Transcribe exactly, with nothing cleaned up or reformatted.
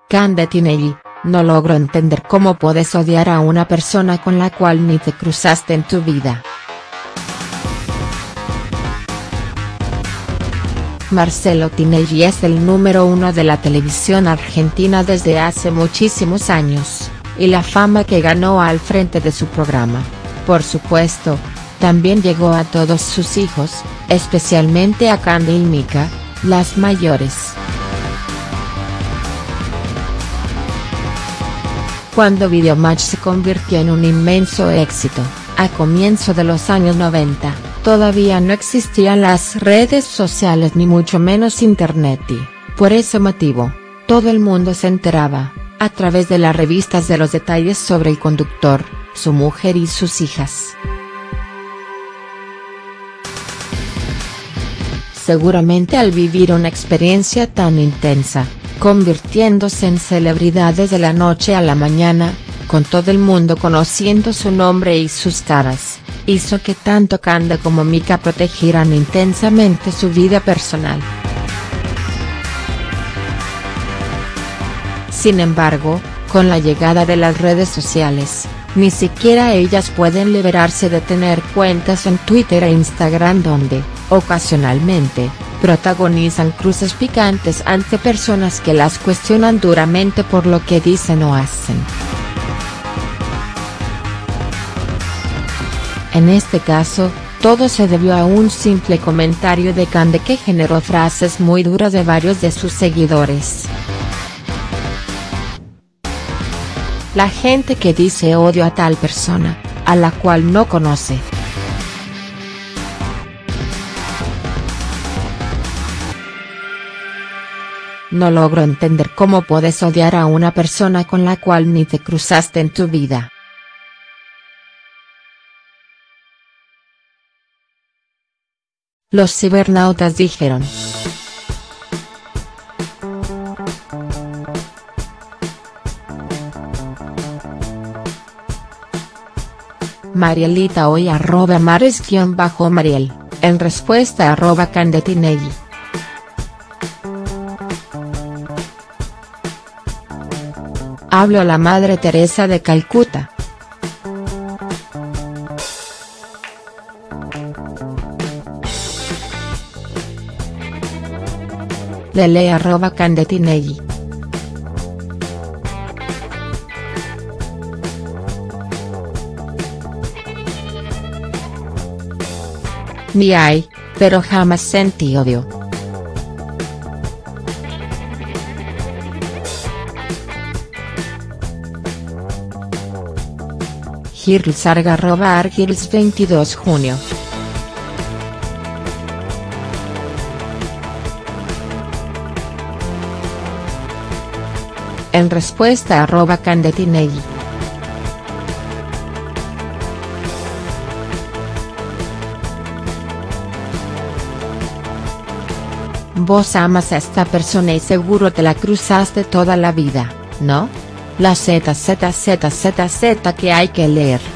Candetinelli, no logro entender cómo puedes odiar a una persona con la cual ni te cruzaste en tu vida. Marcelo Tinelli es el número uno de la televisión argentina desde hace muchísimos años, y la fama que ganó al frente de su programa, por supuesto, también llegó a todos sus hijos, especialmente a Cande y Mica, las mayores. Cuando Videomatch se convirtió en un inmenso éxito, a comienzo de los años noventa, todavía no existían las redes sociales ni mucho menos internet y, por ese motivo, todo el mundo se enteraba, a través de las revistas, de los detalles sobre el conductor, su mujer y sus hijas. Seguramente al vivir una experiencia tan intensa, convirtiéndose en celebridades de la noche a la mañana, con todo el mundo conociendo su nombre y sus caras, hizo que tanto Cande como Mica protegieran intensamente su vida personal. Sin embargo, con la llegada de las redes sociales, ni siquiera ellas pueden liberarse de tener cuentas en Twitter e Instagram donde, ocasionalmente, protagonizan cruces picantes ante personas que las cuestionan duramente por lo que dicen o hacen. En este caso, todo se debió a un simple comentario de Cande que generó frases muy duras de varios de sus seguidores. La gente que dice odio a tal persona, a la cual no conoce. No logro entender cómo puedes odiar a una persona con la cual ni te cruzaste en tu vida. Los cibernautas dijeron. Marielita hoy arroba mares-mariel, en respuesta arroba Candetinelli. Hablo a la Madre Teresa de Calcuta. Lele arroba Candetinelli. Ni hay, pero jamás sentí odio. Girlsarga arroba Argils veintidós junio. En respuesta arroba Candetinelli. Vos amas a esta persona y seguro te la cruzaste toda la vida, ¿no? La Z Z Z Z Z que hay que leer.